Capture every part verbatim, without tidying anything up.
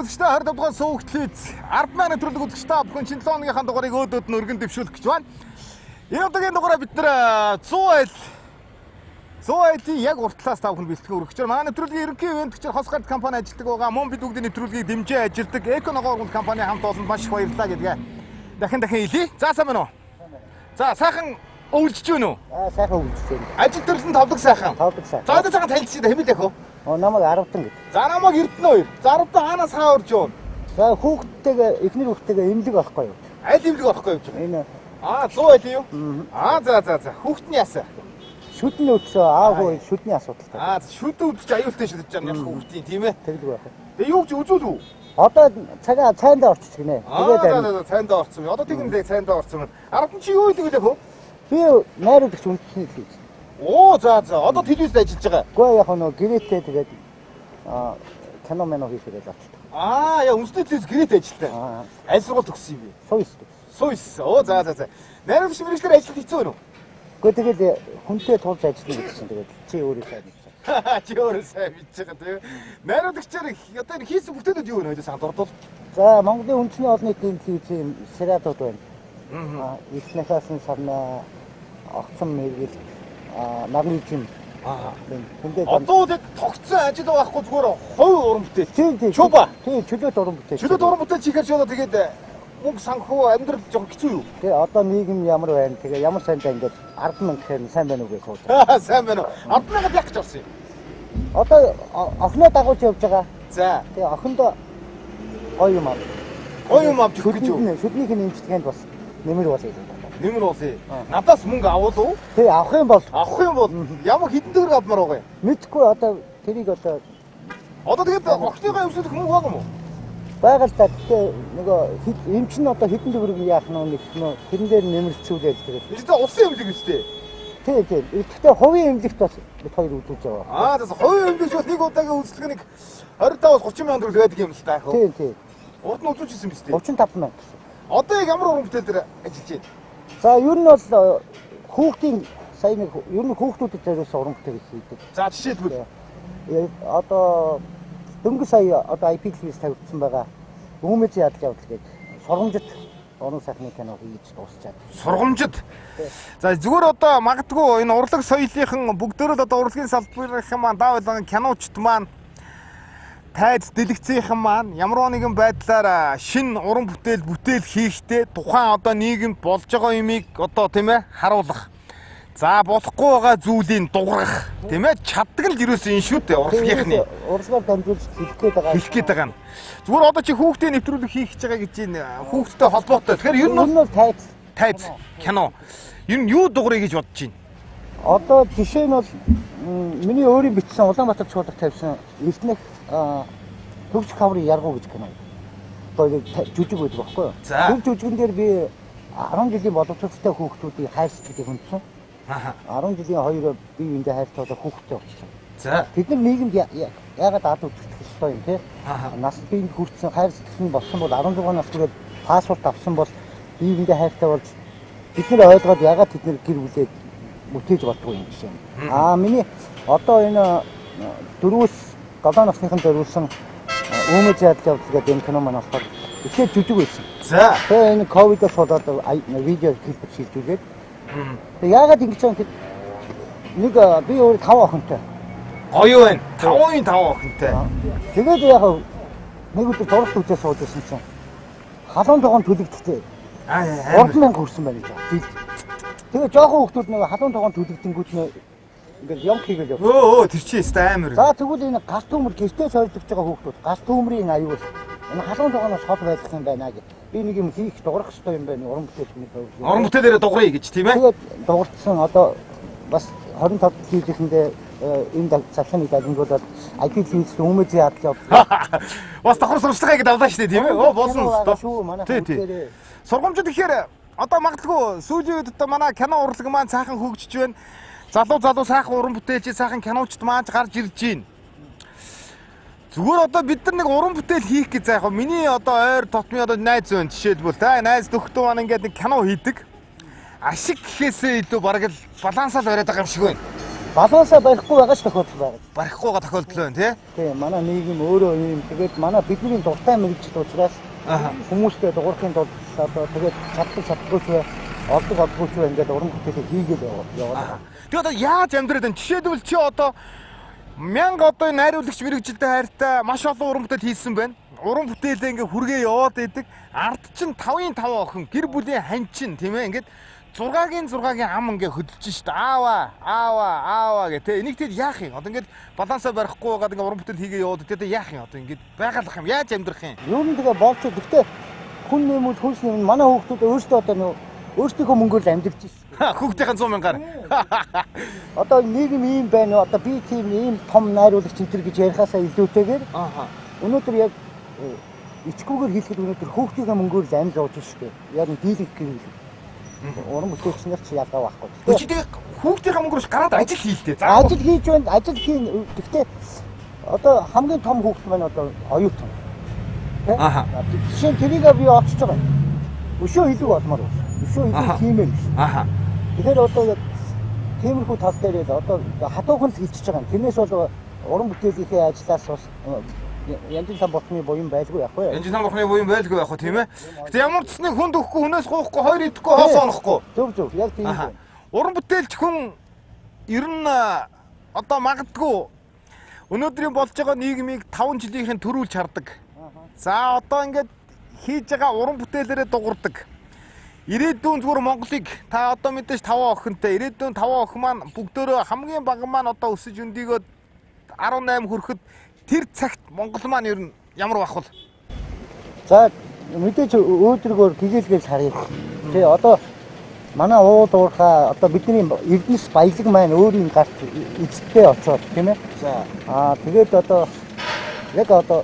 үзэгчтэй двадцать пять дугаар суугт телевиз ард маань нэвтрүүлэг үзэгчтэй бүхэн шинэ лооныхаа дугаарыг өөдөөд нь өргөн дэвшүүлэх гэж байна. Энэ удаагийн дугаараа бид нар сто айл сто айлын яг уртлаас та бүхэн бэлтгэн өргөж байна. Манай нэвтрүүлгийн ерөнхий ивэнтгчээр Хос гард компани ажилладаг байгаа. Мөн бид бүгдийн нэвтрүүлгийг дэмжиж ажилладаг Эко ногоо ургамал компани хамт олонд маш их баярлалаа гэдгээ дахин дахин хэлье. За сайн байна уу? За сайхан өвлөж байна уу? Аа сайхан өвлөж байна. Ажил төрлөнд тавдаг сайхан. Тавдаг сайхан. За одоо цагаан танилцчих хэмээл яах вэ? Оо намайг Аравдан гэдэг. За намайг Эрдэнэ хоёр. За Аравдан хаанаас хаа орж юу? За хүүхдтэйгээ эхнэр хүүхдтэйгээ эмнэлэг авахгүй юу? Аль эмнэлэг авахгүй юу? Энэ Аа сто айл юу? Аа за за за. Хүүхдний ясаа. шүдний өдсөө аав хөө шүдний асуудалтай. Аа шүдэн үдчих аюултай шүдэж байгаа юм хүүхдийн тийм ээ. Тэгэлгүй байх. Тэгээ юу гэж үзүүл үү? Одоо цагаан цайндаа орчих гинэ. Тэгээд аа цайндаа орсон юм. Одоо тэгэндээ цайндаа орсон юм. Аравдан чи юу гэдэг вэ? Би найруулагч үндэсний хэлж. Оо за за. Одоо телевизэд ажиллаж байгаа. Гэхдээ яг нөө гэрээтэй тэгээд аа кино мэнэ хийх хэрэгэл авчихдаг. Аа яа үндэсний телевиз гэрээт ажилладаг. Аа Аль сургууль төгссөн юм бэ? сойс. Сойс. Оо за за за. Найруулагч мэргэжлэр ажиллаж хэцүү байна уу? Гэхдээ тэгээд хүнтэй тулж ажиллана гэсэн. Тэгээд чи өөрөө сайн мэдсэн. Чи өөрөө сайн мэдж байгаа тийм. Найруулагчаар одоо энэ хийсэн бүтээлүүд юу вэ? Хоёулаа санаад ордол. За Монголын үндэсний олон нийтийн телевизийн сериалууд байна. Аа ихнэхээс нь сарна огцон мэргэл аа нагны жим. Аа. Хүндээ Одоо яг тогтсон ажил байхгүй зүгээр хувь уран бүтээл. тийм тийм. Чуба. Тийм чөлөөт уран бүтээл. Чөлөөт уран бүтээл чихэр ч одоо тэгээд мөнгө санхүү амьдрал жоохон хэцүү юу? Тэгээ одоо нийгэм ямар байна? Тэгээ ямар сайндаа ингээд ард мэн гэхээр сайн байна уу гэж сууж. Аа сайн байна уу? Ард мэнгэд яг гэж орсон юм. Одоо охиноо дагуулж явж байгаа. За. Тэгээ охиндоо гоё юм аа. Гоё юм авч өгөх гэж юу? Шүднийг нэмжлэгэнд бас нэмэр болъё. Нэмэр болъё. Надаас мөнгө авах уу? Тэгээ авах юм бол Авах юм бол ямар хэдэн төгрөг авмаар байгаа юм? мэдхгүй одоо тэрийг одоо Одоо тэгээд охиныгаа өмсөх мөнгө байгаа юм уу? байгаа л да. Тэгээ нөгөө эм чин одоо хэдэн төгрөг яах нь нэг нөө тэрэн дээр нэмэрцүүлээд тэгээд. Бид улсын эмнэлэг үстэй. Тий, тий. Гэхдээ хувийн эмнэлэгт бас бид хоёр үзүүлж байгаа. Аа тэгээс хувийн эмнэлэгч бол нэг удаагийн үзлэг нэг двадцать пять-аас тридцать мянган төгрөг байдаг юм л та яах вэ? Тий, тий. Урд нь үзүүлчихсэн биз дээ. тридцать пять мянга гэсэн. Одоо яг ямар уран бүтээл дээр ажиллаж байна? За ер нь бол хүүхдийн сая нэг ер нь хүүхдүүдэд зориулсан уран бүтээл хийдэг. За жишээлбэл Одоо дөнгөж сая одоо ай пи телевиз тавигдсан байгаа. Өвмөц ядаж явдал гээд сургамжит уран сайхны кино хийж дуусчаад. Сургамжид. За зүгээр одоо магадгүй энэ урлаг соёлынхан бүгдөө л одоо урлагийн салбарын маань даавал киночд маань тайз дэлгэцийнхэн маань ямар нэгэн байдлаар шин уран бүтээл бүтээл хийхдээ тухайн одоо нийгэмд болж байгаа юмыг одоо тийм ээ харуулах. За болохгүй байгаа зүйлийг дуурах тийм ээ чаддаг л ерөөсөө энэ шүү дээ урлагийнхны. Урлагаар дамжуулж хэлэх гээд байгаа. Хэлэх гээд байгаа нь. Зүгээр одоо чи хүүхдийн нэвтрүүлэг хийх гэж байгаа гэж энэ хүүхдтэй холбоотой. Тэгэхээр ер нь бол тайз тайз кино. Ер нь юу дуурай гэж бодож байна? Одоо жишээ нь бол миний өөрийн бичсэн Улаанбаатар чуулга тавьсан эртнэх төгс каврын яргуу гэж кино. Одоо жүжиг байдаг байхгүй юу? Тэр жүжигэн дээр би арван жилийн боловсролтой хүүхдүүдийг хайр сэтгэлийг хүндсэн. арван жилийн хоёр бие биендээ хайрцуулах хүүхдтэй болчихсон. За. Бид нар нийгэмд яагаад ад үзэгдэх ёстой юм те? Нас биенд хүрсэн хайр сэтгэл нь болсон бол арван зуун нас түрээд паспорт авсан бол бие биендээ хайртай болж бид нар ойлгоод яагаад тэд нар гэр бүлээ бүтээж болдгоо юм жишээ. Аа миний одоо энэ дөрвөөс галаа насныхан зориулсан өвмөц ядаж явдал гэдэг энэ кино маань болохоор ихээ жүжиг байсан. За. Тэгээ энэ ковидос болоод видео клип шилжүүлээд тэг яагаад ингэж юм гэд нэг би өөр таван охинтой. Гоё байна. тавын таван охинтой. Тэгээд яг нэг өдөр зурагт үзээ сууж байсан чинь халуун тогоон төлөгдөлтэй. Аа гурван мянга хүрсэн байна гэж. Тэгээ жоохон хүмүүс нэг халуун тогоон төлөгдөнгүүт нэ ингээд юм хийгээл явсан. Өө өө тэр чинь өстой амар. За тэгвэл энэ гас төмөр гэртээ сойрлогч байгаа хүмүүс гас төмрийн аюул энэ халуун тогооноос хол байх юм байна гэж. Би нэг юм хийх дуурах хэрэгтэй юм байна. Уран бүтээлчний төвлөрөө. Уран бүтээлээрээ дуурай гэж тийм ээ. Тэгээд дуурсан одоо бас двадцать пять хийлэхэндээ энэ цалханы далингуудад ай пи телевизд өвмөц ядаж явдал. Бас давхар сурчлагаа гэдэг авлаа шүү дээ тийм ээ. Оо болсон шүү. Тий, тий. Сургамжид ихээр одоо магадгүй сүүлийн үед одоо манай кино урлаг маань цаахан хөгжиж байна. Залуу залуу сайхан уран бүтээлч сайхан киночд маань гарч ирж байна. Зүгээр одоо бид нар нэг уран бүтээл хийх гэж заах. Миний одоо ойр тотмын одоо найз байна жишээлбэл та найз нөхдөө маань ингээд нэг кино хийдэг. Ашиг гэхээсээ илүү бараг л балансаар бариад байгаа юм шиг байна. балансаа барихгүй байгаа ч тохиолдол байгаа. Барихгүй байгаа тохиолдол байна тий. Тийм манай нийгэм өөрөө юм. Тэгээд манай бидний дуртай мэрэгчд учраас хүмүүстэй дуурахын тулд одоо тэгээд чаддаг чаддаггүй ч олдог олдгүй ч ингээд уран бүтээлээ хийгээд яваад. Тэгээд одоо яаж амьдраад байна? Жишээлбэл чи одоо мянга одоо найруулагч мэрэгжилтэй хайртай маш олон уран бүтээл хийсэн байна. Уран бүтээлээ ингээ хүргээ яваад идэг. Ард чин тавын таван охин гэр бүлийн ханчин тийм ээ ингээд зургагийн зургагийн ам ингээ хөдөлж штэ аава аава аава гэх тэ энийг тэгэд яах юм одоо ингээд балансаа барихгүй байгаад ингээ уран бүтээл хийгээ яваад тэгээд яах юм одоо ингээд байгалах юм яаж амьдрах юм юу нэг тэгээ болч гэхдээ хүн нэмүүд хөлс нэм манай хүүхдүүд өөрсдөө одоо нөө өөрсдийнхөө мөнгөөр амьдарч байна хүүхдийн сто мянгаар одоо нийгэм ийм байна одоо би тийм ийм том найруулагч энэ гэж ярихаасаа илүүтэйгээр өнөөдөр яг ичгүүгээр хэлэхэд өнөөдөр хүүхдийн мөнгөөр л амьд зоож штэ яг нь дийлэнх гэрэл уран бүтээлчнэр чи ялгаа байхгүй. Чи тэгээ хүүхдийн мөнгөөр гараад ажил хийлээ. За ажил хийж байна, ажил хийн. Гэхдээ одоо хамгийн том хүүхд маань одоо оюутан. Аха. Жишээ нь тэрийг би олчж байгаа. Өшөө илүү болмоор байна. Өшөө илүү тиймэр. Аха. Тэгэхээр одоо яг тиймэрхүү тал дээр л одоо хатуухан л хилчиж байгаа. Тэрнээс бол уран бүтээлийнхээ ажлаас бас янз бүрийн болтны буян байлгүй яах вэ? Янз бүрийн болтны буян байлгүй яах вэ тийм ээ? Гэтэ ямар ч нэг хүнд өгөхгүй, хүнээс гоохгүй, хоёр идэхгүй, хоос онохгүй. Зөв зөв, яг тийм үү. Уран бүтээлч хүн ер нь одоо магадгүй өнөөдрийн болж байгаа нийгмийг таван жилийнхэн төрүүлж хардаг. За одоо ингээд хийж байгаа уран бүтээлээрээ дуурдаг. Ирээдүйн зүгээр Монголыг та одоо мэдээж таван охинтой, ирээдүйн таван охин маань бүгдөө хамгийн бага маань одоо өсөж өндийгөө арван найман хүрэхэд тэр цагт Монгол маань ер нь ямар байх вэ? За мэдээж өөдрөгөөр гэгээлгээс харъя. Тэ одоо манай ууд уурхаа одоо бидний эрдэнэс баялаг маань өөрийн гарт эцэгтэй очоод тийм ээ. За аа тэгээд одоо яг одоо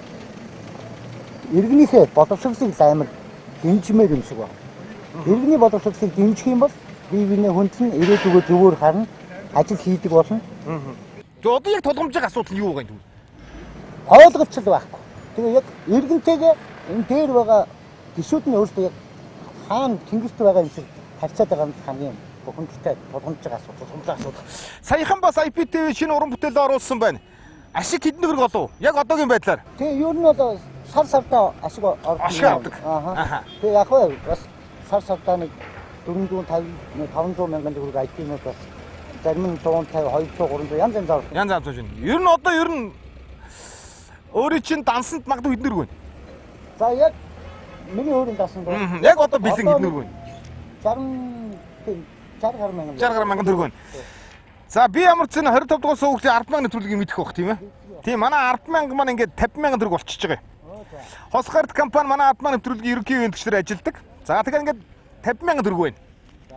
иргэнийхээ боловсролыг амар дэмжмээр юм шиг байна. Иргэний боловсролыг дэмжих юм бол бие биенээ хүндлэн ирээдүгөө зөвөр харна, ажил хийдэг болно. Тэгээ одоо яг тулгамжийн асуудал нь юу байгаа юм бэ? Ойлголцол байхгүй. Тэгээ яг иргэнтэйгээ энэ дээр байгаа гишүүд нь өөрсдөө яг хаана тэнгэрт байгаа юм шиг харьцаад байгаа нь хамгийн бохомжтой тулгамж байгаа асуудал, тулгамжийн асуудал. Саяхан бас ай пи ти ви шинэ уран бүтээлээ оруулсан байна. Ашиг хэдэн төгрөг олов? Яг одоогийн байдлаар. Тэгээ ер нь бол сар сартаа ашиг ордог. Аа. Тэгээ яг хөө бас сар сартаа нэг дөрвөн дүүн таван мянган төгрөг ай пи-нууд бас зарим нь дуун тавь хоёрдугаар гуравдугаар янз янз авах. Янз янз байна. Ер нь одоо ер нь өөрийн чинь дансанд магадгүй хэдэн төгрөг байна? За яг миний өөрийн дансанд байна. Яг одоо бэлэн хэдэн төгрөг байна? шарм шарм мянган. шарм мянган төгрөг байна. За би ямар ч зэн двадцать пять дугаар суугчийн ард мянган төлөвлөгийг мэдэх байх тийм ээ. Тийм манай ард мянган маань ингээд пятьдесят мянган төгрөг болчихж байгаа юм. Хосгард компани манай ард мянган төлөвлөгийн ерөнхий вендгчдэр ажилладаг. За тэгэхээр ингээд пятьдесят мянган төгрөг байна.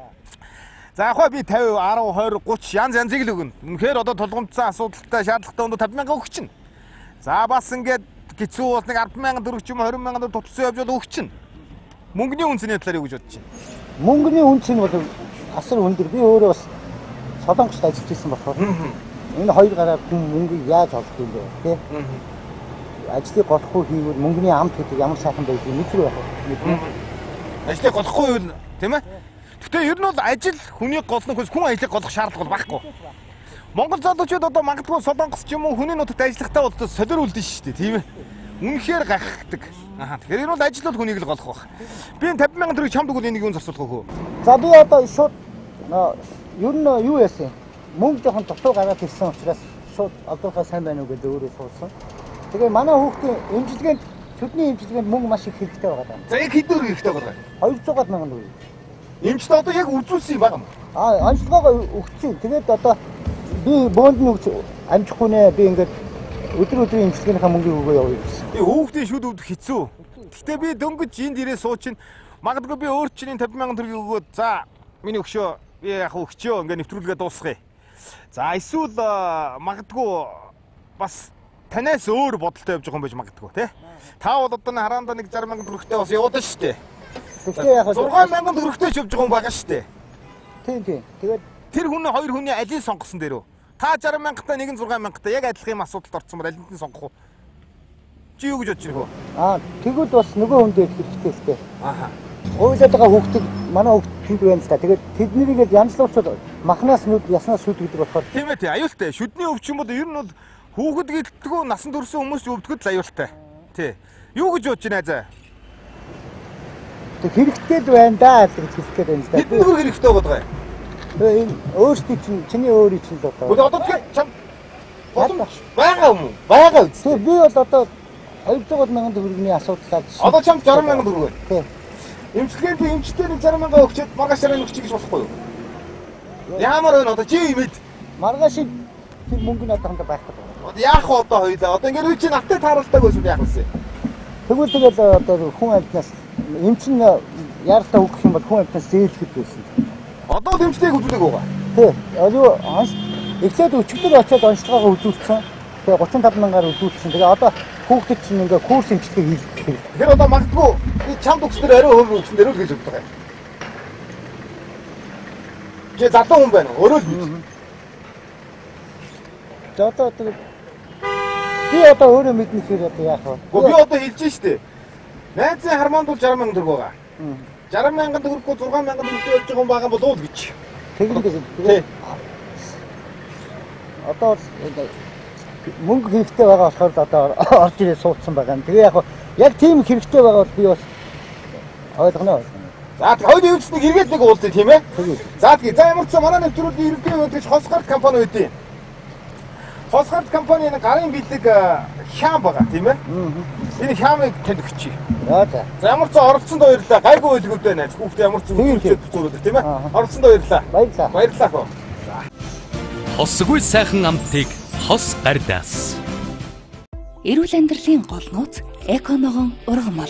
За яг хоо би фifty, ten, twenty, thirty янз янзыг л өгнө. Үнэхээр одоо тулгамдсан асуудалтай шаардлагатай өндө пятьдесят мянган өгч чинь. За бас ингээд гизүү бол нэг ten мянган төгрөг ч юм уу twenty мянган төгрөг тутсан явж бол өгч чинь. Мөнгөний үнцний талаар юу гэж бодож байна? Мөнгөний үнц нь бол асар өндөр. Би өөрөө бас Солонгост ажиллаж ирсэн болохоор энэ хоёр гараар хүн мөнгөийг яаж олох юм бэ тий? Ажлыг голохгүй хийвэл мөнгөний амт гэдэг ямар сайхан байдгийг мэдэрэг байх. Ажлыг голохгүй юу тийм ээ? Гэхдээ ер нь бол ажил хүний голнох хүс хүн ажлыг голох шаардлага байхгүй. Монгол залуучууд одоо магадгүй Солонгос ч юм уу хүний нутагт ажиллахтаа бол солируулдэн шүү дээ тийм ээ. Үнэхээр гахдаг. Аа тэгэхээр энэ бол ажил бол хүнийг л голох байх. Би энэ пятьдесят мянган төгрөг чамд өгвөл энийг юу зарцуулах вэ? За би одоо шууд ер нь юу яасан? Мөнгө жоохон дутуу гараад ирсэн учраас шууд одоохоо сайн байна уу гэдэг өөрөө суулсан. Тэгээ манай хүүхдийн эмчилгээнд төдний эмчилгээнд мөнгө маш их хэрэгтэй байгаа. За яг хэдэн төгрөг хэрэгтэй байгаа? two hundred мянган төгрөг. Эмчт одоо яг үзүүлсэн юм байна. Аа онцлогоо өгсөн. Тэгээд одоо би бөөнд нь амжихгүй нэ би ингээд өдөр өдрийн эмчилгээнийхээ мөнгийг өгөө явъя гэсэн. Би хүүхдийн шүд өвдөх хэцүү. Гэхдээ би дөнгөж энд ирээ суучин магадгүй би өөр чинь пятьдесят мянган төгрөгийг өгөөд за миний өгшөө би яг өгчөө ингээд нэвтрүүлгээ дуусгая. За эсвэл магадгүй бас танаас өөр бодолтой явж байгаа юм байж магадгүй тий. Та бол одоо хараанда нэг sixty мянган төгрөгтэй бас яваад шүү дээ. Тэгээ яг six мянган төгрөгтэй ч явж байгаа юм байгаа шүү дээ. Тийм тийм. Тэгээд тэр хүн хоёр хүний алийг сонгосон дээрөө. Та sixty мянгатай нэг нь six мянгатай яг адилхан юм асуудалд орсон бол аль нь сонгох вэ? Чи юу гэж бодож байна вэ? Аа тэгвэл бас нөгөө хүн дээр хэрэгтэй л дээ. Ааха. Ойлоод байгаа хүүхдийг манай хүүхд тэнд байна л та. Тэгээд тэднийг янзлуулчод махнаас нүд яснаас сүд гэдэг болохоор Тийм ээ тий аюултай. Шүдний өвчин бол ер нь бол хүүхэд гэлтгүү насан турсан хүмүүс өвдгөд л аюултай. Тий. Юу гэж бодож байна заа? тэг хэрэгтэй л байна даа гэж хэлэх гээд байна л да. Бидний бүр хэрэгтэй байгаа юм. Тэгээ энэ өөрсдийн чинь чиний өөрийн чинь л одоо. Одоо тэгэхээр чам боломж байгаа юм уу? Байгаа үст. Тэгээ би бол одоо хоёрдугаар мянган төгрөгийн асуудлаа. Одоо чам сарсан мянган төгрөг. Тий. Эмчилгээнд эмчтэй нэг сарсан мянган өгчөөд маргааш сарын өгчих гэж болохгүй юу? Ямар вэ одоо чи имэд? Маргааш тэр мөнгө нь одоо хандаа байхгүй. Одоо яах вэ одоо хоёлаа? Одоо ингээд үе чи навтай тааралдаг байсан яах вэ? Тэгвэл тэгэл одоо хүн амьтнаас эмч нь яартаа өгөх юм бол хүн амьтнаас зээлхэд байсан. Одоо эмчтэйг үзүүлдэг байгаа. Тий. Юу онц эхлээд өчигдөр очиод онцлогоо үзүүлсэн. Тэгээ гучин тав мянгаар үзүүлсэн. Тэгээ одоо хүүхдэд чинь ингээ курс эмчилгээ хийх хэрэг. Тэгэхээр одоо магадгүй би чамд өгснөр ариу хөв өгсөн дөрөв л гэж боддог юм. Чи залуу хүн байна уу? Өөрөө л бий. За одоо би одоо өөрөө мэднэ хэрэг одоо яах вэ? Гэхдээ би одоо хэлж штэ. Найзын хармонд бол сарсан мянган төгрөг байгаа. сарсан мянган төгрөггүй зургаан мянган төгрөг явж байгаа юм байгаа бол уул гэж. Тэгнэ тэгээ. Одоо мөнгө хэрэгтэй байгаа болохоор одоо орж ирээ суудсан байгаа юм. Тэгээ яг яг тийм хэрэгтэй байгаа бол би бас ойлгоно. За хоёул өвчнийг эргээд нэг уулзъя тийм ээ. За тэгээ за ямар ч сан манай нэвтрүүлгийн ерөнхий өдөрч Хосгард компани үүдээ. Хосгард компанийн гарын бэлэг хям байгаа тийм ээ. Энэ хямыг танд өгчий. За за. За ямар ч сан оролцсонд баярлалаа. Гайгүй байлгууд байна. Хүүхдээ ямар ч зүйлсээ зүрүүлдэг тийм ээ. Оролцсонд баярлалаа. Баярлалаа. Баярлалаа хөө. Хосгүй сайхан амтыг хос гардаас. Эрүүл амьдралын гол нууц эконогон ургамал.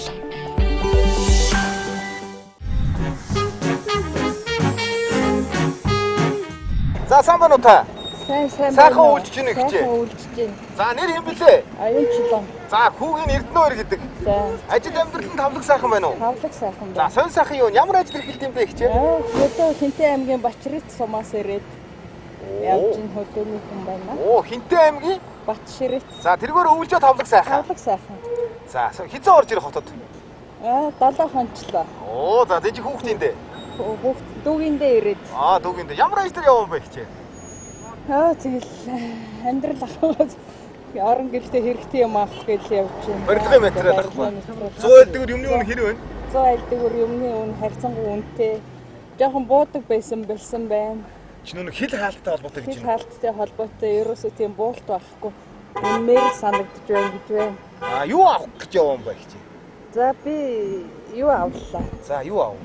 За сайн байна уу та? Сайн сайн. Сайхан үйлч чинь гэж. Сайхан үйлч чинь. За нэр юм блэ? Аюулчлаа. За хүүгийн Эрдэнэөр гэдэг. За. Ажил амьдрал нь тавлаг сайхан байна уу? Тавлаг сайхан За байна. сонь сайхан юу? Ямар ажил эрхэлт юм бэ хичээ? Аа, хөдөө Хинтээ аймгийн Бачрит сумаас ирээд явж ин хөдөөний хүн байна. Оо Хинтээ аймгийн Батширит. За тэргээр өвлжөө тавлаг сайхан. Тавлаг сайхан. За хизээ орж ирэх хотод. Аа, долоо хончлоо. Оо за дэж хүүхдиндээ. Хүүхд дүүгиндээ ирээд. Аа дүүгиндээ. Ямар ажил явсан бэ хичээ? Аа, тэгэл амьдрал ахвал орон гэлтэй хэрэгтэй юм авах гэж явж байна. Барилгын материал авахгүй. Зөөлдөг юмны үн хэрэг байна. Зөөлдөг юмны үн харьцангуй үнэтэй. Жохон буудаг байсан болсон байна. Чи нүг хил хаалттай холбоотой гэж Хил байна. хаалттай холбоотой ерөөсөө тийм буулт байхгүй. Үнээр санагдж байна гэж байна. Аа юу авах гэж явсан бэ хичээ? За би юу авлаа? За юу ав?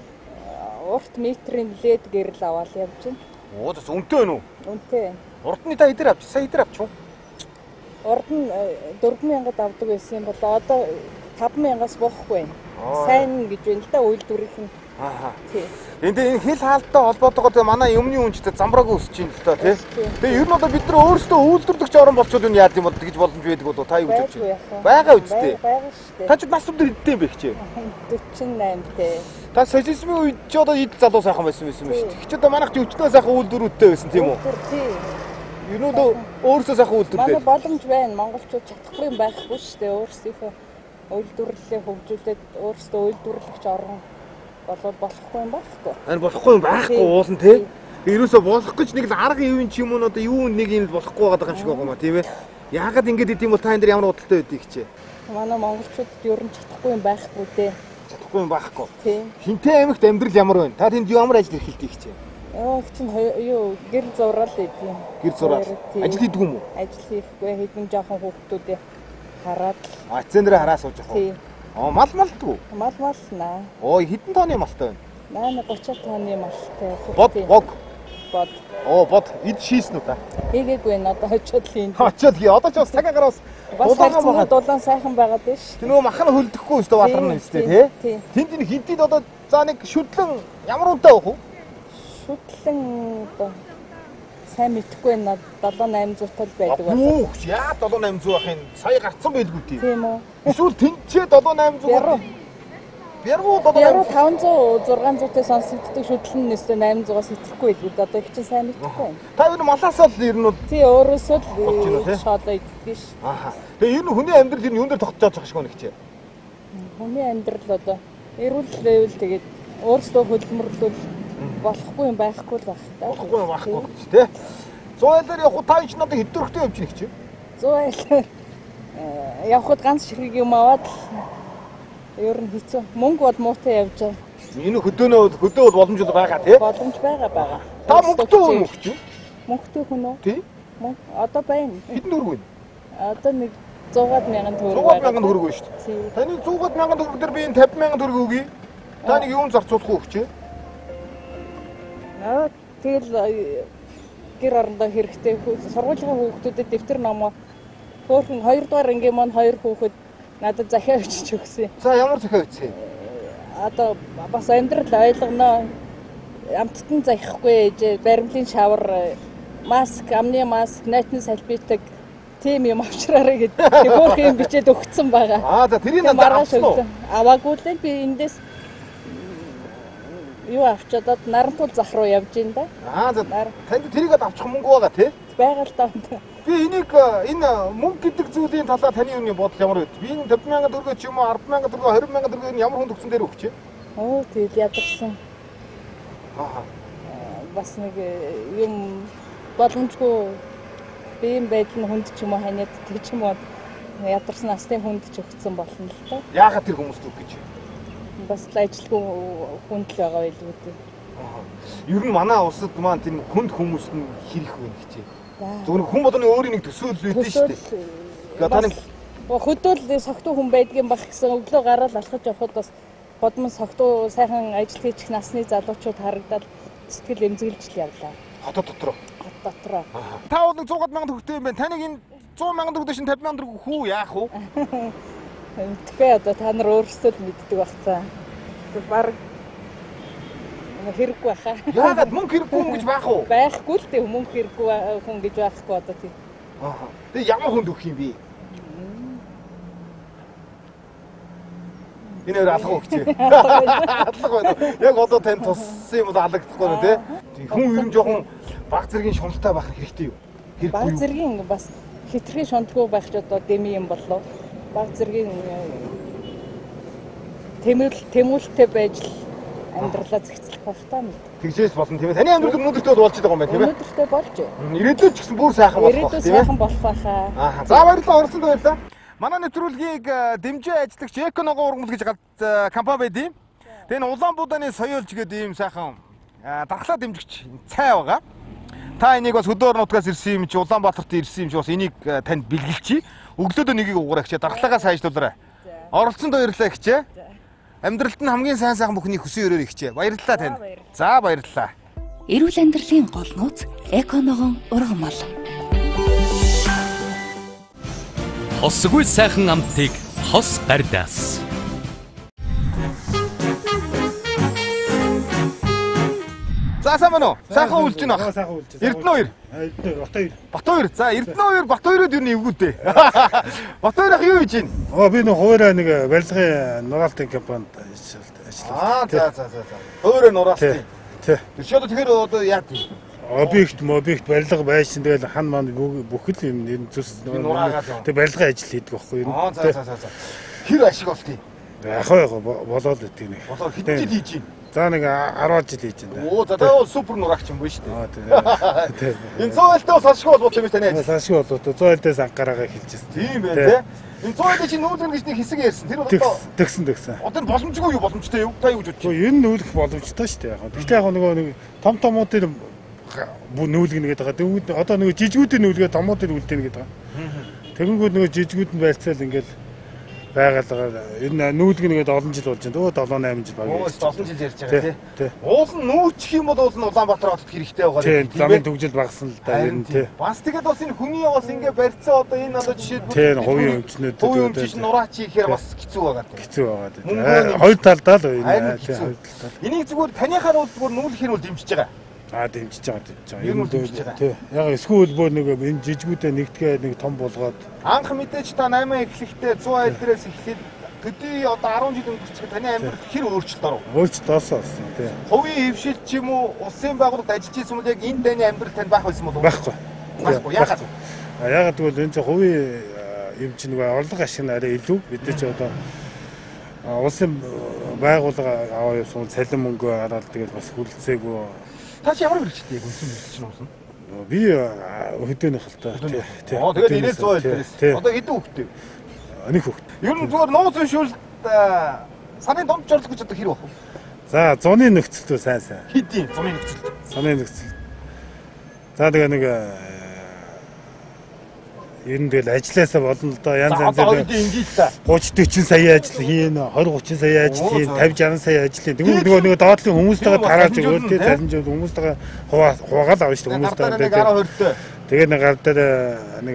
Урт метрийн лед гэрэл аваад явж байна. Оо зөв үнэтэй байна уу? Үнэтэй. Урдны та эдэр авч, сая эдэр авч юу? Урд нь дөрвөн мянгад авдаг байсан юм бол одоо таван мянгаас буухгүй байна. Сайн гэж байна л да үйлдвэрийнх нь. Аа. Тий. Энд энэ хил хаалттай холбоотойгоо манай юмны үнэтэй замбрааг өсөж байна л да тий. Тэгээ ер нь одоо бид нар өөрсдөө үйлдвэрлэгч орон болчиход энэ яад юм бол тэгж боломж байдаг болоо та юу гэж байна? Бага үсттэй. Бага штэ. Та ч нас өдөр хэдтэй юм бэ хичээ? дөрвөн восемь тий. Та социализмын үед ч одоо ид залуу сайхан байсан байсан юм шүү дээ. Чи одоо манайх ч өчнөө сайхан үйлдвэрүүдтэй байсан тийм үү? Тий. Ер нь одоо өөрсдөө сайхан үйлдвэрлэдэг. Манай боломж байна. Монголчууд чадахгүй юм байхгүй шүү дээ. Өөрсдийнхөө үйлдвэрлэлээ хөгжүүлээд өөрсдөө үйлдвэрлэгч орон болоод болохгүй юм байхгүй. Энэ болохгүй юм байхгүй уулан тий. Ерөөсө болох гэж нэг л арга юун ч юм уу одоо юу нэг юм л болохгүй байгаа юм шиг байгаа юм а тийм ээ. Яагаад ингэж идэм бол та энэ дэр ямар удалтай байдгийг хичээ. Манай монголчуудад ер нь чадахгүй юм байхгүй дээ. Чадахгүй юм байхгүй. Тийм. Хинтээ аймагт амьдрал ямар байна? Та тэнд ямар ажил эрхэлдэг хичээ? Оо чинь юу гэр зурал гэдэг юм. Гэр зураад ажил хийдэг юм уу? Ажил хийхгүй хэдэн жоохон хүүхдүүдээ хараад А эцэн дээр хараа сууж явах уу? тийм. Оо мал малдгүй. Мал мал наа. Оо хэдэн тооны малтай байна? Наа гучин тонны малтай. Бод бог. Бод. Оо бод ид шийсэн үү та? Хийгээгүй н одоо очиод л юм. Очоод хий. Одоо ч бас цагаа гараас Бас дулаахан хайрцангуй байгаа. дулаан сайхан байгаад байна ш. Тэ нөгөө махна хөлдөхгүй өстө ватарна өстө тий. Тийм. Тэнд энэ хинтид одоо за нэг шүтлэн ямар үнэтэй авах вэ? Шүтлэн одоо сайн мэдхгүй над долоо восемь сая тал байдаг байна. Үу яа долоо восемь сая ахын сая гарцсан байлгүй тий. Тийм үү. Эсвэл тэнцээ долоо восемь сая. Яруу. Яруу долоо Яруу восемь сая. таван зуун600-тэй сонсогддог шүтлэн нэстэ восемь саяас итгэхгүй л одоо их чинь сайн мэдхгүй байна. Та юу малаасаа л ер нь Тий өөрөөсөө Болж байна, тий? л шоолоо иддэг ш. ааха. Тэгээ ер нь хүний амьдрал ер нь юун дээр тогтцоод байгаа шиг байна гэж. Хүний амьдрал одоо эрүүл байвал тэгээд өөрсдөө хөдөлмөрлөл Болохгүй юм байхгүй л байх та. Болохгүй юм байхгүй гэж тий. сто айлаар явах та ч надад хэдвэрхтэй явж нэг чи. сто айлаар явхад ганц ширхэг юм аваад ер нь хэцүү. Мөнгө бол муутай явж байгаа. Энэ хөдөөнөө хөдөө бол боломж байгаа тий. Боломж байгаа байгаа. Та мөнгөтэй хүн өгч юу? Мөнгөтэй хүн үү? Тий. Мөнгө одоо байна. Хэдэн төгрөг вэ? Одоо нэг зуугаад мянган төгрөг. зуугаад мянган төгрөг байна шүү дээ. Тий. Таны зуугаад мянган төгрөг дээр би энэ тавьсан мянган төгрөг өгье. Та нэг юун зарцуулах уу өгч? Аа тэгэл гэр орондоо хэрэгтэй сургуулийн хүүхдүүдэд дэвтэр номоо хөөхөн хоёр дахь ангийн маань хоёр хүүхэд надад захиа өчөж өгсөн. За ямар захиа өгсөн? Одоо бас амьдрал ойлгоно. Амттан захихгүй ээж баримлын шавар маск, амны маск, найтны салбитаг тийм юм авчраарай гэдэг хөөх юм бичээд өгсөн байгаа. Аа за тэрийг надад авсан уу? Аваагүй л би эндээс юу авчаад нарантуул зах руу явж ин да. Аа за танд тэрийг авчих мөнгө байгаа тий? Байгаа л даа. Би энийг энэ мөнгө гэдэг зүйлийн талаар таны юуны бодол ямар вэ? Би энэ тавьсан мянган төгрөг ч юм уу арван мянган төгрөг двадцать мянган төгрөг ямар хүнд өгсөн дээр өгч? Оо тэгэл ядарсан. Аа. Бас нэг юм боломжгүй биеийн байдал нь хүнд ч юм уу ханиад тэг ч юм уу ядарсан насны хүнд ч өгсөн болно л доо. Яагаад тэр хүмүүст үг гэж? Бас л ажилгүй хүнд л байгаа байлгүй дээ. Аа. Ер нь манай улсад маань тийм хүнд хүмүүст нь хэрэг вэ гэж. Зөвхөн хүн болгоны өөрийн нэг төсөөлөл үүдэн шүү дээ. Гэхдээ та нэг хөдөөл согтуу хүн байдгийн баг гэсэн өглөө гараад алхаж явхад бас бодмон согтуу сайхан ажил хийчих насны залуучууд харагдаад сэтгэл эмзэглэж л явлаа. хотод дотроо. Хот дотроо. Та бол нэг сто мянган төгрөгтэй юм байна. Таныг энэ сто мянган төгрөг дэ신 пятьдесят мянган төгрөг хүү яах вэ? Тэгээ одоо та нар өөрсдөө л мэддэг бахцаа. Баг хэрэггүй баха. Яагаад мөнгө хэрэггүй хүн гэж байх уу? Байхгүй л дээ мөнгө хэрэггүй хүн гэж байхгүй одоо тийм. Аа. Тэгээ ямар хүнд өгөх юм бэ? Энэ өөр алга өгч. Алга байна. Яг одоо тань туссан юм бол алагдахгүй нэ тий. Хүн ер нь жоохон баг зэргийн шуналтай байх хэрэгтэй юу? Баг зэргийн бас хитрхи шунтгүй байх ч одоо дэми юм болов. Баг зэргийн тэмэл тэмүүлтэй байж амьдралаа зэгцлэх байх таа мэд. Тэгжээс болно тийм ээ. Таны амьдрал өнөөдөртөө болж байгаа юм байна тийм ээ. Өнөөдөртөө болж. Ирээдүйд ч гэсэн бүр сайхан болох байх тийм ээ. Сайхан болох байхаа. Аа. За баярлалаа оролцсонд баярлалаа. Манай нэвтрүүлгийг дэмжиж ажиллагч Эконогоо ургамал гэж компани байдیں۔ Тэгээ энэ Улаанбууданы соёолж гэдэг ийм сайхан дархлаа дэмжигч цай байгаа. Та энийг бас хөдөө орнуудаас ирсэн юм чи Улаанбаатарт ирсэн юм чи бас энийг танд бэлгэлчихье. Өглөөдөө нэгийг угаарай гэчээ дархлаагаа сайжруулаарай. Оролцсонд баярлалаа гэчээ. Амьдралд нь хамгийн сайн сайхан бүхний хүсэн өрөөр ихчээ. Баярлалаа танд. За баярлалаа. Эрүүл амьдралын гол нууц Эконогоо ургамал. Хосгүй сайхан амтыг хос гардаас. За сайн байна уу? Сайхан үлж байна. Сайхан үлж. Эрдэнэ хоёр. Эрдэнэ Бат хоёр. Бат хоёр. За Эрдэнэ хоёр Бат хоёрод юу нэвгүүдээ. Бат хоёр ах юу хийж байна? Аа би нэг хуваараа нэг барилгын нураалтын компанид ажилладаг. Аа за за за за. Өөрөө нураалтын. Тий. Тэгэхээр тэгэхээр одоо яа тийм? Объект, объект барилга байшин тэгэл хан маань бүхэл юм энэ зүс тэг барилгын ажил хийдэг байхгүй юу? Аа за за за за. Хэр ашиг олтыг? Яг яг болоод өгдөг нэг. Болоод хэдэн жил хийж байна? За нэг арван жил хийж байна. Оо за та бол супер нурагч юм байна шүү дээ. Аа тий. Энэ цоолтой салшгүй болбол юм тань. Салшгүй болбол цоолтойс анхаараагаа хэлчихсэн. Тийм байна тий. Энэ цоолтой чи нүүлгэн гэж нэг хэсэг ярьсан. Тэр одоо тэгсэн тэгсэн. Одоо боломжгүй юу боломжтой юу? Та юу гэж бодож байна? Юу нүүлэх боломжтой шүү дээ яг. Гэхдээ яг нөгөө нэг том томуудын нүүлгэнэ гэдэг байгаа. Одоо нөгөө жижигүүдийн нүүлгээ томуудын үлдээнэ гэдэг байгаа. Тэгэнгүүт нөгөө жижигүүд нь байрцаал ингээл байгалгаа энэ нүүлгэнэ гэдэг олон жил болж байна. Өө долоо найман жил баг. Оо олон жил ярьж байгаа тий. Уул нь нүүчих юм бол уул нь Улаанбаатар хотод хэрэгтэй байгаа. Тийм ламын төгжил багсан л да ер нь тий. Бас тэгээд бас энэ хүний бас ингээ барьцаа одоо энэ одоо жишээ тий хувийн өмчнүүд хувийн өмчч нураач ихээр бас хэцүү байгаа тий. Хэцүү байгаа тий. Хоёр талдаа л энэ тий. Энийг зүгээр таныхаар бол зүгээр нүүлэхээр бол дэмжиж байгаа. Аа дэмжиж байгаа дэмжиж байгаа. Ер нь дэмжиж байгаа. Тий. Яг эсвэл бөө нэг энэ жижигүүдээ нэгтгээ нэг том болгоод анх мэдээж та найман эхлэхдээ сто айл дээрээс эхлээд төдий одоо арван жил өнгөрчих таны амьдралд хэр өөрчлөлт оров? Өөрчлөлт орсон тий. Хувийн хөвшил ч юм уу улсын байгууллагад ажиллаж байсан бол яг энэ таны амьдрал танд байх байсан болов уу? Байхгүй. Байхгүй. Яагаад? Яагаад гэвэл энэ чинь хувийн юм чинь нэг орлого ашиг нь арай илүү. Бид ч одоо Улсын байгууллага аваа явсан цалин мөнгө хараад тэгээд бас хүлцээгүй. Та чи ямар хэрэгчтэй яг үнсэн хэрэгч нь уусан? Би хөдөөнийх л та. Тий. Аа тэгээд ирээд зөө хэлдээс. Одоо хэдэн хүүхдтэй? Нэг хүүхд. Ер нь зүгээр нууцын шүүлт сарын донд жорлох гэж одоо хэр бах вэ? За зуны нөхцөлтөө сайн сайн. Хэдийн зуны нөхцөлт? Зуны нөхцөл. За тэгээ нэг ер нь тэгэл ажилласаа болно л доо янз янз одоо хоёрын ингэж та тридцать40 сая ажил хийн twenty thirty сая ажил хийн fifty sixty сая ажил хийн тэгвэл нөгөө нөгөө доотлын хүмүүстэйгээ тарааж өгөөл тий залинжууд хүмүүстэйгээ хуваагаал авна шүү дээ хүмүүстэйгээ тэгээ нэг гар дээр нэг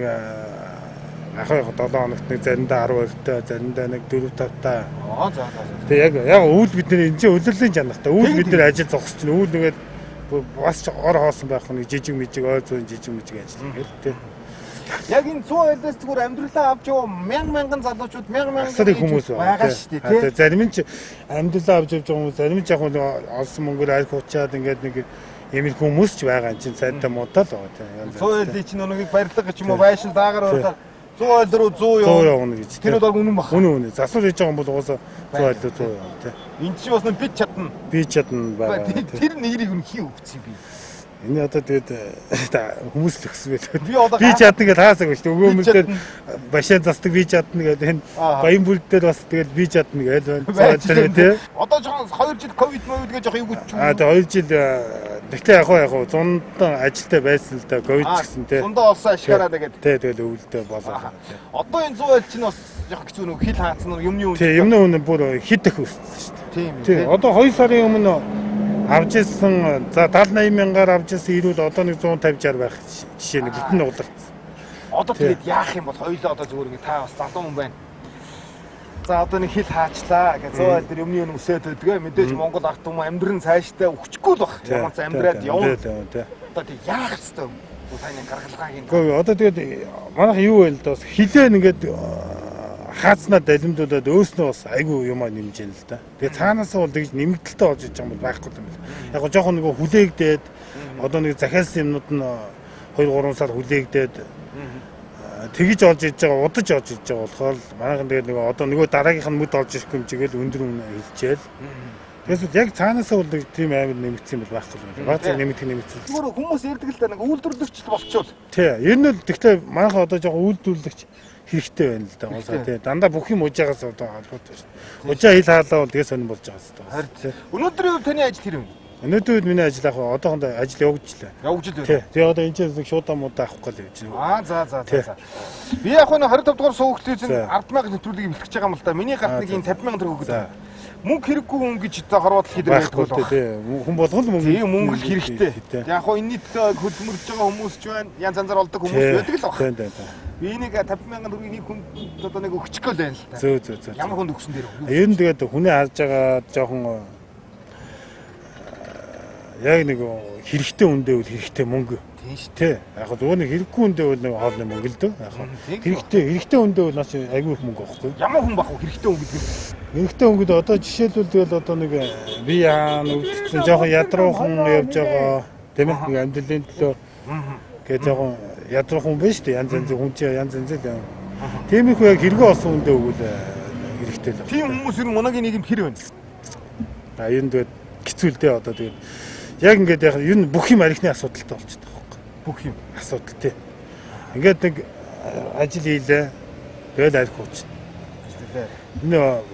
ах яг seven хоногт нэг заримдаа ten хоёртой заримдаа нэг four five та аа за за тэгээ яг яг үйл бид нар энэ чинь удирлын чанартай үйл бид нар ажил зогсож чинь үйл нэгээд бас ор хоосон байх нэг жижиг мижиг ой зүүн жижиг мижиг ажил хийгээл тий. Яг энэ one hundred элдээс зүгээр амьдралаа авч яваа мянган мянган залуучууд мянган мянган сарын хүмүүс байгаа шүү дээ тий. Зарим нь ч амьдралаа авч явж байгаа хүмүүс зарим нь яг нь олсон мөнгөөр аль хуучаад ингээд нэг эмэр хүмүүс ч байгаа юм чинь сайдаа муудаа л байгаа тий. one hundred элдийн чинь өнөөгийг барилга гэж юм уу байшин даагаар урдаар one hundred руу one hundred явна гэж. Тэр бол үнэн баг. Үнэн үнэн. Засвар хийж байгаа юм бол угаасаа one hundred руу явна тий. Энд чинь бас нэг бит чадна. Би чадна байгаа. Тэр нэрийг нь хий өгсөн би. Энэ одоо тэгээд хүмүүс л өгсөн байлгүй. Би би чадна гэж хаасаг шүү дээ. Өгөө мөлтөр башаа застдаг би чадна гэдэг энэ баян бүрдээр бас тэгээд би чадна гэж байна. тий. Одоо жоохон two жил ковид мовид гэж жоохон юу гэж юм. Аа тэгээд two жил тэгтээ яг яг зундан ажилтай байсан л да ковид гэсэн тий. Зундаа олсон ашгаараа тэгээд. Тий тэгээд өвөлдөө болоо. Одоо энэ one hundred элд чинь бас жоохон хэцүү нэг хил хаацсан нэг юмны үн. Тий юмны үн бүр хит их өссөн шүү дээ. Тийм. Тий одоо two сарын өмнө авч ирсэн за seventy eighty мянгаар авч ирсэн ирүүл одоо нэг one fifty sixty байх жишээ нэг бүтэн углагцсан. Одоо тэгээд яах юм бол хоёулаа одоо зүгээр ингэ та бас залуу хүн байна. За одоо нэг хил хаачлаа гэж one hundred дээр өмнө нь өсөөд өгдөгөө мэдээж Монгол ард түмэн амьдрын цаашдаа өгчихгүй л баг. Ямар ч амьдраад явна. Одоо тэгээд яах хэвээр таны гаргалгааг юм. Гэхдээ одоо тэгээд манайх юу вэ л да бас хилээ нэгээд хааснаа далимдуудад өөснөө бас айгүй юмаа нэмж яана л да. Тэгээ цаанаасаа бол тэгж нэмэгдэлтэй болж байгаа юм бол байхгүй юм байна. Яг го жоохон нэг хүлээгдээд одоо нэг захиалсан юмнууд нь two three сар хүлээгдээд тэгж олж иж байгаа удаж олж иж байгаа болохоор манайхан тэгээд нэг одоо нөгөө дараагийнх нь мэд олж ирэх юм чигээл өндөр үнэ хэлжээл. Тэгээс яг цаанаасаа бол тийм амар нэмэгдсэн юм бол байхгүй юм байна. Бац нэмэгдэх нэмэгдсэн. Зүгээр хүмүүс ярьдаг л да нэг үйлдвэрлэгч болчихвол. Тий. Ер нь л тэгтээ манайхан одоо жоохон үйлдвэрлэгч хэрэгтэй байна л да. Уусаа тий. Дандаа бүх юм уужаагаас одоо холбоотой шүү дээ. Уужаа хил хаалаа бол тэгээ сонирн болж байгаа хэвээр. Харин өнөөдрийн үед таны ажил хэрэг вэ? Өнөөдөр үед миний ажил яг одоохондоо ажил явуулжлаа. Явуулж л байна. Тэгээ одоо энэ чинь шуудаа муудаа авахгүй л явж байна. Аа за за за. Би яг нь twenty-five дугаар суугчдын ten thousand нэвтрүүлгийг бэлтгэж байгаа юм л да. Миний гарт нэг энэ fifty thousand төгрөг өгöd. Мөнгө хэрэггүй хүн гэж одоо хорвоод хийдэг байхгүй л тий. Хүн болгол мөнгө. Тийм мөнгө л хэрэгтэй. Яг хоо энэний хөдөлмөрлж байгаа хүмүүс ч байна. Янз янзаар олдог хүмүүс байдаг л баг. Тийм тийм. Би энийг fifty thousand төгрөгийг нэг хүн одоо нэг өгчихгөө л байна л та. Зөө зөө зөө. Ямар хүнд өгсөн дээр үү? Ер нь тэгээд хүний харж байгаа жоохон яг нэг хэрэгтэй үндэ үл хэрэгтэй мөнгө. Тийм шүү. Тий. Яг зөвхөн нэг хэрэггүй үндэ үл нэг хоолны мөнгө л дөө. Яг хэрэгтэй хэрэгтэй үндэ үл наач айгүй их мөнгө авахгүй. Ямар хүн бах вэ хэрэгтэй хүн гэдэг нь? Хэрэгтэй өнгөд одоо жишээлбэл тэгэл одоо нэг би яан өвдсөн жоохон ядруухан явж байгаа тийм ээ нэг амьдралын төлөө гэж жоохон ядруухан хүн биш үү янз янз хүн чи янз янз л тийм их яг хэрэггүй болсон үндэ өгвөл хэрэгтэй л. Тийм хүмүүс ер нь моногийн нийгэм хэр байна? А ер нь тэгээд хэцүүлдэ одоо тэгээд яг ингээд яг ер нь бүх юм арихны асуудалтай болчиход байгаа байхгүй. Бүх юм асуудал тий. Ингээд нэг ажил хийлээ тэгэл арих уучна. Нөө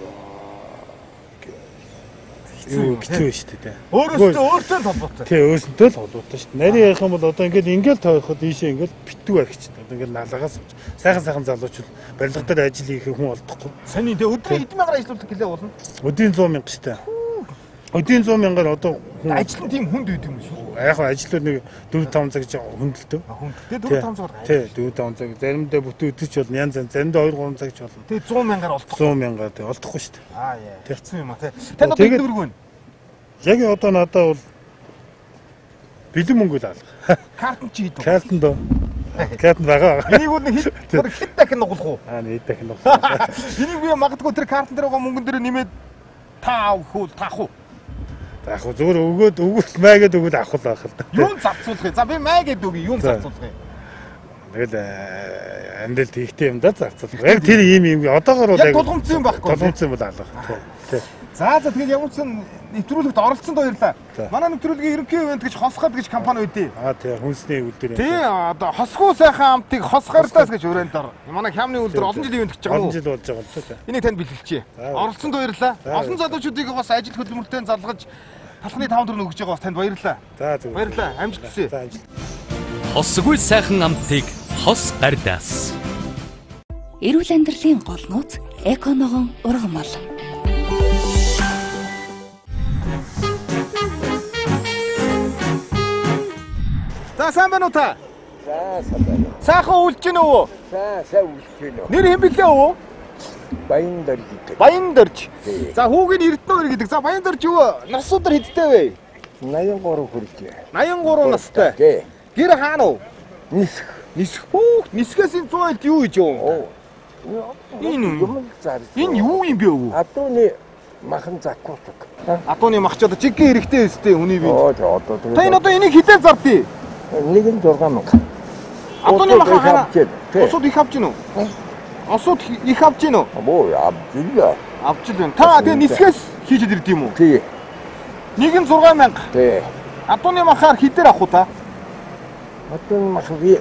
юу хэцүү шүү дээ. Өөрөөсөө өөртөө л холбоотой. Тий, өөрсөнтэй л холбоотой шүү дээ. Нарийн ярих юм бол одоо ингээд ингээл тойроход ийшээ ингээд битүү арихч. Одоо ингээд налагаас сайхан сайхан залуучууд барилга дээр ажил хийх хүн олдохгүй. Саний тэ өдрийн хэдэн мянгаар ажилладаг гэлээ болно. Өдрийн one hundred мянга шүү дээ. Өдрийн one hundred мянгаар одоо ажил нь тийм хүнд үйд юм шүү. Яг хаа ажлууд нэг four five цаг хөндлөлтөө. Хүндтэй four five цаг. Тий, four five цаг. Заримдаа бүтэн өдөрч болно, янз янз. Заримдаа two three цаг ч болно. Тэгээ one hundred мянгаар олдох. one hundred мянгаар тий олдохгүй шүү дээ. Аа яа. Хэцүү юм аа тий. Танд одоо хэд төгрөг байна? Яг одоо надад бол бэлэн мөнгө л алга. Картн чи хэд вэ? Картн доо. Картн байгаа. Энийг бол нэг хэд хэд дахин нуглах уу? Аа нэг дахин нуглах. Энийг би магадгүй тэр картн дээр байгаа мөнгөн дээр нэмээд таа хөл таах уу? Яг хөө зүгээр өгөөд өгөөд маягаад өгөөд авах л байх л да. Юун зарцуулах вэ? За би маягаад өгье. Юун зарцуулах вэ? Тэгэл амьдрал ихтэй юм да зарцал. Яг тэр ийм юм одоогоор бол яг тулгамдсан юм байхгүй. Тулгамдсан бол алга. Тий. За за тэгээд ямар ч сан нэвтрүүлэгт оролцсонд баярлалаа. Манай нэвтрүүлгийн ерөнхий ивент гэж Хосгад гэж компани үүдээ. Аа тий хүнсний үлдэр. Тий одоо Хосгоо сайхан амтыг Хосгардаас гэж өрөөндөр. Манай хямны үлдэр олон жилийн ивент гэж байгаа юм уу? Олон жил болж байгаа юм л тий. Энийг танд бэлгэлчээ. Оролцсонд баярлалаа. Олон залуучуудыг бас ажил хөдөлмөртэй залгаж талхны таван дөрөв өгж байгаа бас танд баярлалаа. За зүг. Баярлалаа. Амжилт хүсье. За амжилт. Хосгүй сайхан амтыг хос гардаас. Эрүүл амьдралын гол нууц эконогон ургамал. За сайн байна уу та? За сайн байна. Сайхан үлж гин үү? За сайн үлж гин үү. Нэр хэм бэлээ үү? Баяндар гэдэг. Баяндарч. За хүүгийн Эрдэнэ гэдэг. За Баяндарч юу насуудаар хэдтэй вэ? восемьдесят три хүрэлээ. восемьдесят три настай. Тий. Гэр хаана уу? Нисэх. Нисэх бүх нисгээс энэ цоо айлд юу гэж юу? Оо. Энэ юм зар. Энэ юу юм бэ өвөө? Адууны махан закуутаг. Адууны махчаад чигийн эрэхтэй өстэй хүний бие. Оо за одоо тэгээ. Та энэ одоо энийг хитэн зардыг. Нэг нь зургаан мянга. Адууны махан хана. Тий. Осууд их авч гин үү? Осууд их авч гин үү? Боо авдилаа. Авч л байна. Та тэгээ нисгээс хийж ирд юм уу? Тий. Нэг нь зургаан мянга. Тий. Адууны махаар хитээр авах уу та? Адууны махан би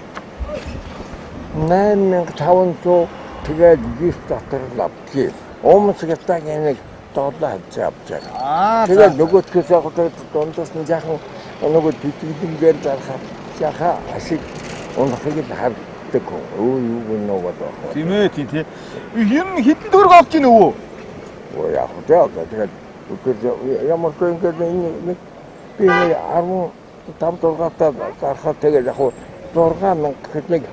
найман мянга таван зуун тэгээд гис дотор л авчих. Уумсгатаг нэг доотлоо хавч авчих. Аа. Тэгээд нөгөөдгөөс яг дундаас нь жаахан нөгөө тэтгэлгээр зархаа жаахан ашиг унахыг хардаг. Өө юу гэнэ нөгөө. Тийм ээ тийм тий. Ер нь хитэн төгрөг авч гин өвөө. Оо яг хөө тэгээд өдөр ямар ч ингэж нэг би арван тав дургатаа гарахад тэгээд яг хөө зургаан мянга гэхэд нэг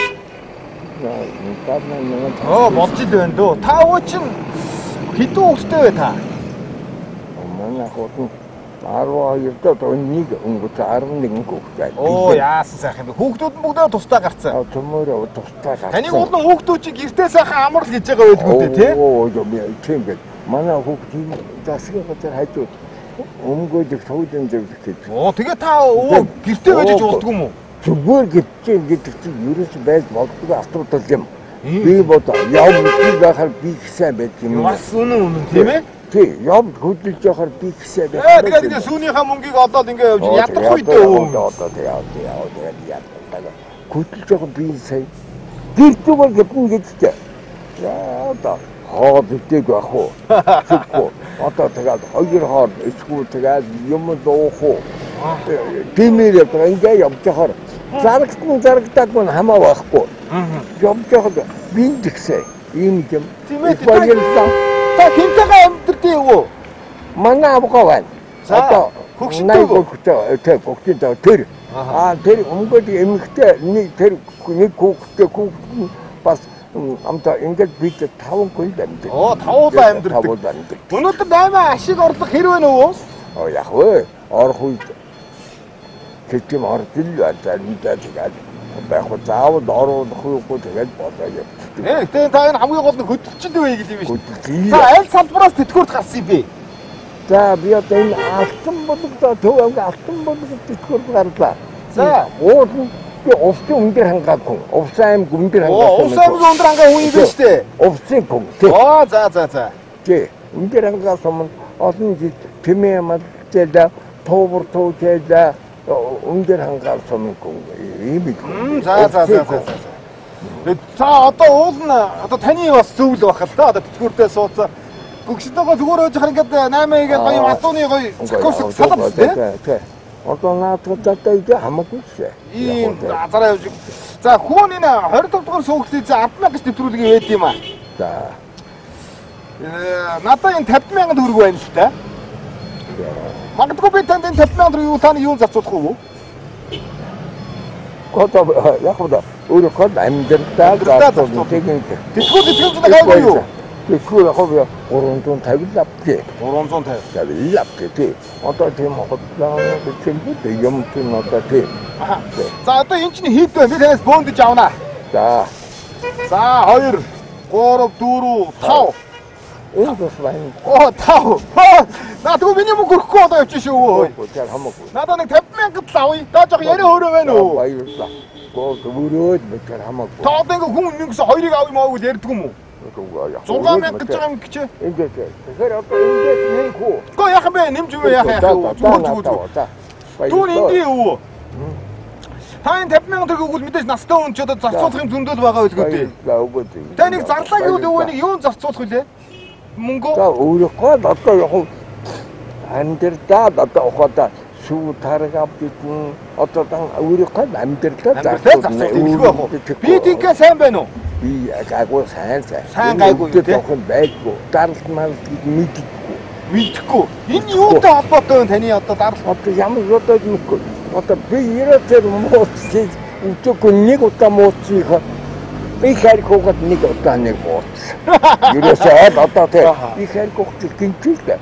Оо болж л байна дөө. Та өө чин хэдэн хүүхэдтэй вэ та? Манай хот арван хоёр доо нэг өнгөц арван нэг хүүхэдтэй. Оо яасан сайхан бэ? Хүүхдүүд нь бүгдээ тусдаа гарцсан. Төмөрөө тусдаа гарцсан. Таны уулын хүүхдүүд чинь гэртээ сайхан амар л хийж байгаа байлгүй дээ тий? Оо тийм бэ. Манай хүүхдийн засгийн газар хажууд өмгөөд суудан зөвлөх гэж. Оо тэгээ та өө гэртээ байж уулдаг юм уу? Зүгээр гэдгийг гэдэг чинь ерөөс байж болдгоо асуудал юм. Би бодоо явж байхаар би ихсэн байт юм. Бас үнэн үнэн тийм ээ? Тий, явж хөдөлж явахаар би ихсэн байт. Ээ тэгээд ингэ сүүнийхээ мөнгийг олоод ингэ явж ядах үед өө. Одоо тэгээ одоо яа одоо яа. Хөдөлж явах би сая. Гэр зүгээр гэдэн гэдтэй. Яа одоо хоо бидэг байх уу? Зүггүй. Одоо тэгээд хоёр хоор ичгүй тэгээд юм дуух уу? Тимээр яг ингэ явж явахаар зарагтан зарагтаагүй хамаа байхгүй. Явж явахад би тэгсэ. Ийм юм. Баярлалаа. Та хинтэйгээ амьдртээ юу? Манай авгаа байна. Одоо хөгштэй хөгштэй тэг хөгштэй тэр. Аа тэр өмгөд эмхтэй нэг тэр нэг хөгштэй хөгшин бас амта ингээд бид таван хүн амьд. Оо тавуулаа амьдэрдэг. Өнөөдөр наймаа ашиг орлох хэр вэ нөө? Оо яг вэ. Орох үед тэтгэм ордил байна. Тэгээд байх уу заавал оруулах уу тэгээд болоо явчих. Ээ тэгээд та энэ хамгийн гол нь хөдөлчил вэ гэдэг юм шүү. За аль салбараас тэтгэврт гарсан юм бэ? За би одоо энэ алтан бологдоо төв анги алтан бологдоо тэтгэврт гарлаа. За уул нь би увсын өндөр хангааг хүн. Увсын аймаг өндөр хангааг. Оо увсын аймаг өндөр хангааг хүн юм биш үү? Увсын хүн. Оо за за за. Тий. Өндөр хангааг сум олон жил тэмээ мэдээлээ товор төвчээд өндөр хангааг сум хүн. Ийм их. За за за за. За одоо уул нь одоо таны бас зөвл байх л да. Одоо тэтгэвртээ суудсан. Гөгшөлтөөгөө зүгээр өж хар ингээд наймаа игээд гоё адууны гоё цакос салбар тий. Одоо наадгадтай их хамаагүй шээ. Ийм зараа явж. За хүн энэ двадцать пять дугаар суугчдын за албан гэж нэвтрүүлгийн байд юм аа. За. Э надад энэ пятьдесят мянган төгрөг байна л та. Магадгүй би танд энэ пятьдесят мянган төгрөгийг таны юунд зарцуулах уу? Кото яг хоо өөрөө код амьдралдаа зарцуулсан тийм. Тэтгэл тэтгэл гайгүй юу? Тэтгэл яг хоо гурван зуун тавилт авчих. гурван зуун тавилт. Тавилт авчих тий. Одоо тийм хотлоо бичэлгүй юм тийм одоо тий. За одоо энэ чинь хэд вэ? Би танаас бөөндж авнаа. За. За хоёр, гурав, дөрөв, тав. Энэ бас байна. Оо тав. Наа тэгвэл миний мөнгө өрөхгүй одоо явчих шүү. Гүчээр хамаагүй. Надад нэг тавьсан мянгад л авъя. Даа жоох яриа өөрөө байна уу? Баярлалаа. Гоо өрөөд мэтэр хамаагүй. Та одоо ингээ хүн мингээс хоёрыг авъя маа гэж ярьдаг юм уу? зургаан мянга гэж байгаа юм гэж. Ингээд. Тэгэхээр одоо ингээд нэг хүү. Гоо яах юм бэ? Нэмж юу яах яах юу? Зүгээр зүгээр. Түр инди юу? Та энэ тавьсан мянган төгрөг өгвөл мэдээж настай хүн ч одоо зарцуулах юм зөндөл байгаа байлгүй дээ. Үгүй дээ. Та нэг зарлаа гэвэл өвөө нэг юун зарцуулах вүлээ? Мөнгө. За өөрөөхөө одоо яг амьдралдаа одоо ухаадаа сүү тарга битэн одоо дан өөрөөхөө амьдралдаа зарцуулах юм байх уу? Би тийгээ сайн байна уу? Би агаагүй сайн сайн. Сайн гайгүй тийм байггүй. Даралт мал мэддэггүй. Мэдхгүй. Энэ юутай холбоотой вэ таны одоо даралт? Одоо ямар одоо мэдгүй. Одоо би ерөөсөө мууцлыг үгүй нэг удаа мууцлыг би хэрэг хогод нэг удаа нэг мууц. Ерөөсөө одоо тийм би хэрэг хогод гинтэлтэй.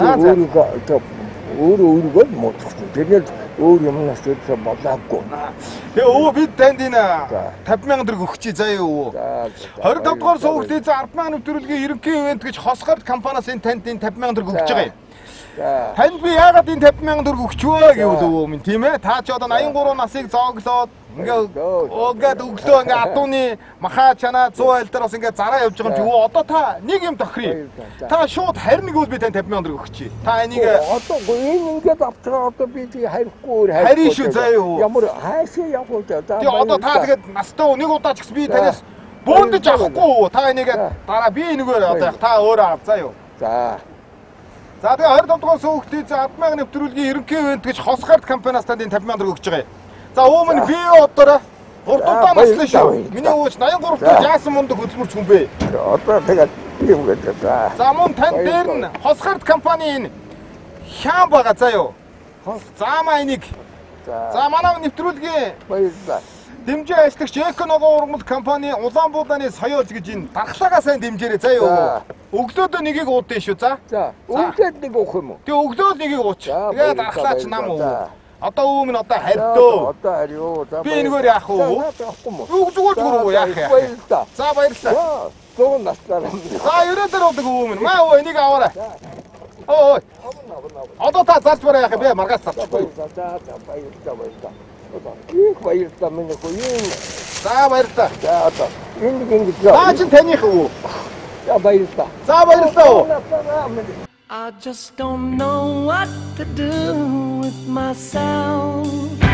Өөрөө өөрөө өөрөө мууцсан. Тэгээд өөр юмнаас өөрсөө болоогүй. Тэгээ өвөө бид танд энэ тавьсан мянган төгрөг өгч чи заяа өвөө. двадцать пять дугаар суугчдын ард маань нэвтрүүлгийн ерөнхий ивент гэж хосгорд компаниас энэ танд энэ тавьсан мянган төгрөг өгч байгаа юм. Танд би яагаад энэ тавьсан мянган төгрөг өгчвөө гэвэл өвөө минь тийм ээ. Та ч одоо наян гурван насыг зооглоод ингээ өөгээд өглөө ингээ адууны махаа чанаа цуу айлдар бас ингээ зараа явж байгаа юм чи өвөө одоо та нэг юм тохирё. Та шууд харин гэвэл би танд тавьсан мянган төгрөг өгч чи. Та энийг одоо энэ ингээд авчихаа одоо би тий харихгүй өөр харин шүү заяа өвөө. Ямар хаашаа явах вэ? Тий одоо та тэгээд настай нэг удаа ч гэсэн би танаас бөөндөж авахгүй өвөө. Та энийг дараа би энэгээр одоо та өөрөө ав заяа. За. За тэгээ двадцать пять дугаар суугчдын ард мянган нэвтрүүлгийн ерөнхий ивент гэж хосгорд компаниас танд энэ тавьсан мянган төгрөг өгч байгаа юм. За өөмөн би одоо гурав дахь наслаа шүү. Миний өвч наян гурав дахь жаасан мундаг хөдөлмөрч хүн бэ. Одоо тэгээд юм гэдэг. За мөн танд дээр нь хосгорд компанийн хяам байгаа заа юу. За маа энийг. За манай нэвтрүүлгийн баярлалаа. Дэмжээ ажлагч Эко ногоон ургамал компани Улаанбууданы соёолж гэж энэ дархлаагаа сайн дэмжээрэй заа юу. Өглөөдөө нэгийг уудын шүү за. За өглөөд нэг уух юм уу? Тэгээ өглөөд нэгийг ууч. Тэгээ дархлаач нам уу. Одоо өвөө минь одоо харьдөө. Одоо харьё. Би энэгээр яах вэ? Юу зүгээр зүгээр яах яах. Баярлалаа. За баярлалаа. Зүүн наслаа. За ерөөдөр удаг өвөө минь. Маа өө энийг аваарай. Ой. Одоо та зарж бараа яах бэ? Маргаас зарчихгүй. За за баярлалаа баярлалаа. Их баярлалаа минь хөө. За баярлалаа. За одоо энэ ингэж. Наа чи таних өвөө. За баярлалаа. За баярлалаа. I just don't know what to do with myself.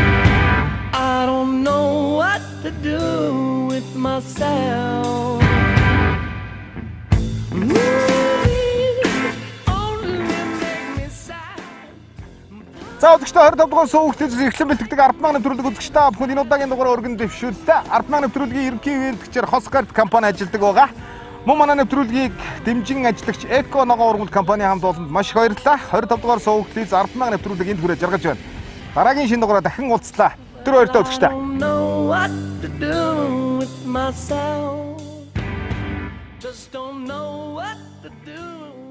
I don't know what to do with myself. За үзэгчдээ двадцать пять дугаар суугчдын эрхлэн бэлтгэдэг ард маань нэвтрүүлэг үзэгчдээ та бүхэн энэ удаагийн дугаар өргөн дэвшүүлсэн. Ард маань нэвтрүүлгийн ерөнхий ивэнтгчээр Хосгард компани ажилладаг байгаа. Мөн манай нэвтрүүлгийг дэмжин ажиллагч Эко ногоон ургамал компани хамт олонд маш их баярлалаа. двадцать пять дугаар суугчдын ард маань нэвтрүүлэг энд хүрээ жаргаж байна. Дараагийн шинэ дугаараа дахин уулзлаа. Тэр баяртай үзэгчдээ.